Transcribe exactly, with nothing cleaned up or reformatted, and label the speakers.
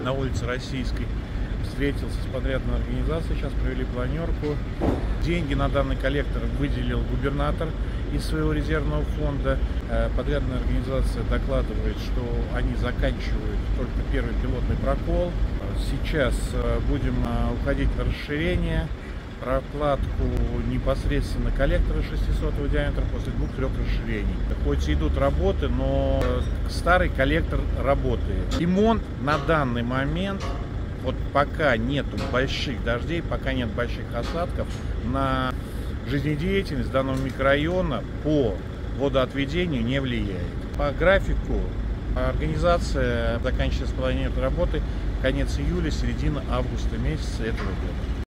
Speaker 1: на улице Российской. Встретился с подрядной организацией, сейчас провели планерку. Деньги на данный коллектор выделил губернатор из своего резервного фонда. Подрядная организация докладывает, что они заканчивают только первый пилотный прокол. Сейчас будем уходить в расширение, прокладку непосредственно коллектора шестисотого диаметра после двух-трех расширений. Хоть идут работы, но старый коллектор работает. Ремонт на данный момент, вот пока нет больших дождей, пока нет больших осадков, на жизнедеятельность данного микрорайона по водоотведению не влияет. По графику организация заканчивает спланированные работы конец июля, середина августа месяца этого года.